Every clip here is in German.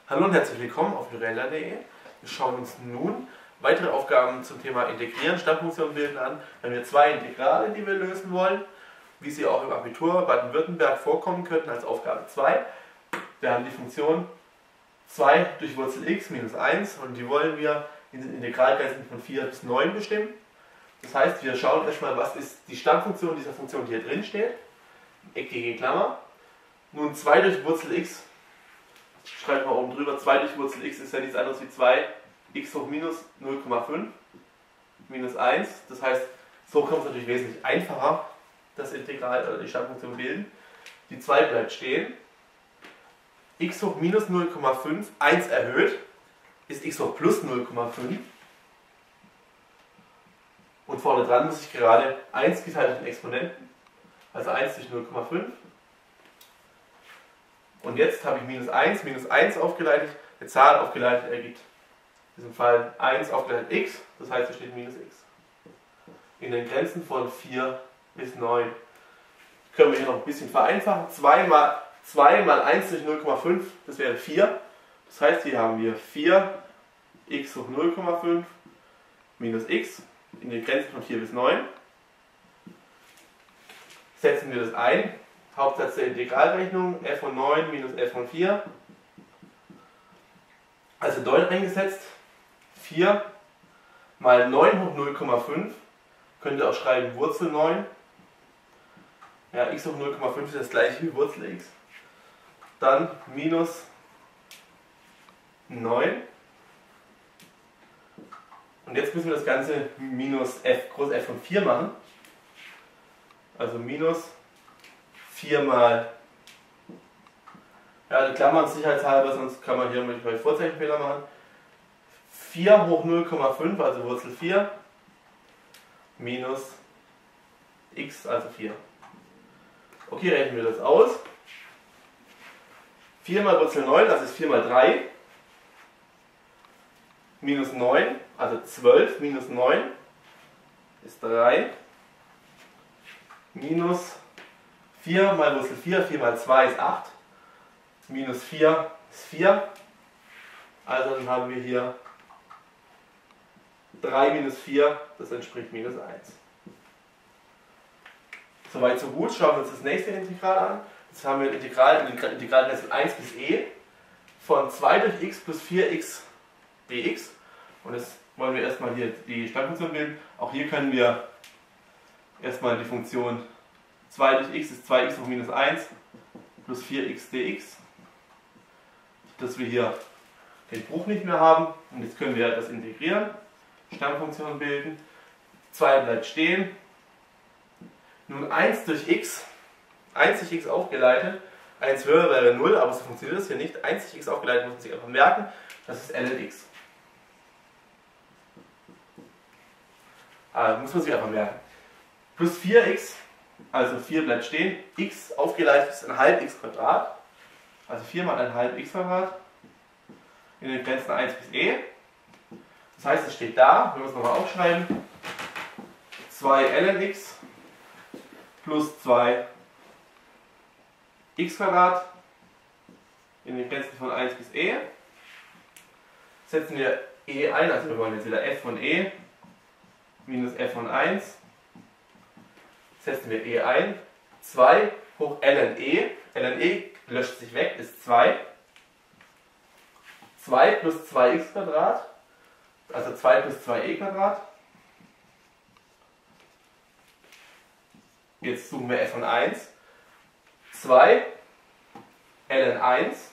Hallo und herzlich willkommen auf lorella.de. Wir schauen uns nun weitere Aufgaben zum Thema Integrieren, Stammfunktionen bilden an. Wir haben hier zwei Integrale, die wir lösen wollen, wie sie auch im Abitur Baden-Württemberg vorkommen könnten als Aufgabe 2. Wir haben die Funktion 2 durch Wurzel x minus 1 und die wollen wir in den Integralgrenzen von 4 bis 9 bestimmen. Das heißt, wir schauen erstmal, was ist die Stammfunktion dieser Funktion, die hier drin steht. Eckige Klammer. Nun 2 durch Wurzel x, schreiben wir oben drüber, 2 durch Wurzel x ist ja nichts anderes wie 2 x hoch minus 0,5 minus 1. Das heißt, so kommt es natürlich wesentlich einfacher, das Integral oder die Stammfunktion bilden. Die 2 bleibt stehen. X hoch minus 0,5, 1 erhöht, ist x hoch plus 0,5. Und vorne dran muss ich gerade 1 geteilt durch den Exponenten, also 1 durch 0,5. Und jetzt habe ich minus 1 aufgeleitet, eine Zahl aufgeleitet ergibt in diesem Fall 1 aufgeleitet x, das heißt hier steht minus x. In den Grenzen von 4 bis 9 können wir hier noch ein bisschen vereinfachen. 2 mal 1 durch 0,5, das wäre 4. Das heißt, hier haben wir 4 x hoch 0,5 minus x in den Grenzen von 4 bis 9. Setzen wir das ein. Hauptsatz der Integralrechnung, f von 9 minus f von 4. Also 9 eingesetzt. 4 mal 9 hoch 0,5. Könnt ihr auch schreiben Wurzel 9. Ja, x hoch 0,5 ist das gleiche wie Wurzel x. Dann minus 9. Und jetzt müssen wir das Ganze minus f, groß F von 4 machen. Also minus 4 mal, ja, die Klammern sicherheitshalber, sonst kann man hier mit Vorzeichenfehler machen. 4 hoch 0,5, also Wurzel 4, minus x, also 4. Okay, rechnen wir das aus. 4 mal Wurzel 9, das ist 4 mal 3, minus 9, also 12 minus 9 ist 3, minus 4 mal Wurzel 4, 4 mal 2 ist 8, minus 4 ist 4, also dann haben wir hier 3 minus 4, das entspricht minus 1. Soweit so gut, schauen wir uns das nächste Integral an. Jetzt haben wir ein Integral in den Integralgrenzen 1 bis e von 2 durch x plus 4x dx. Und jetzt wollen wir erstmal hier die Stammfunktion bilden. Auch hier können wir erstmal die Funktion 2 durch x ist 2x hoch minus 1 plus 4x dx, dass wir hier den Bruch nicht mehr haben. Und jetzt können wir das integrieren, Stammfunktion bilden. 2 bleibt stehen. Nun 1 durch x aufgeleitet, 1 höher wäre 0, aber so funktioniert das hier nicht. 1 durch x aufgeleitet muss man sich einfach merken, das ist ln x. Muss man sich einfach merken. Plus 4x, also 4 bleibt stehen, x aufgeleitet ist ein halb x Quadrat, also 4 mal ein halb x Quadrat in den Grenzen 1 bis e. Das heißt, es steht da, wenn wir es nochmal aufschreiben, 2 ln x plus 2 x Quadrat in den Grenzen von 1 bis e. Setzen wir e ein, also wir wollen jetzt wieder f von e minus f von 1. Setzen wir e ein. 2 hoch ln e. Ln e löscht sich weg, ist 2. 2 plus 2x Quadrat, also 2 plus 2e Quadrat. Jetzt suchen wir f von 1. 2 ln 1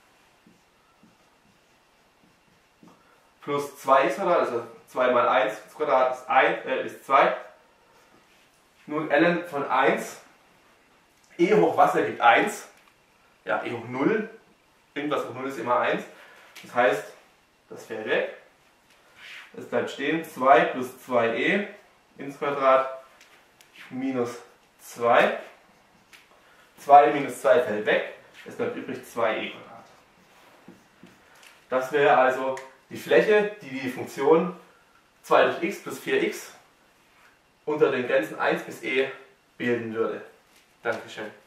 plus 2x Quadrat, also 2 mal 1 Quadrat ist 2. Nun ln von 1, e hoch was ergibt 1? Ja, e hoch 0. Irgendwas hoch 0 ist immer 1. Das heißt, das fällt weg. Es bleibt stehen 2 plus 2e ins Quadrat minus 2. 2 minus 2 fällt weg. Es bleibt übrig 2e Quadrat. Das wäre also die Fläche, die die Funktion 2 durch x plus 4x unter den Grenzen 1 bis e bilden würde. Dankeschön.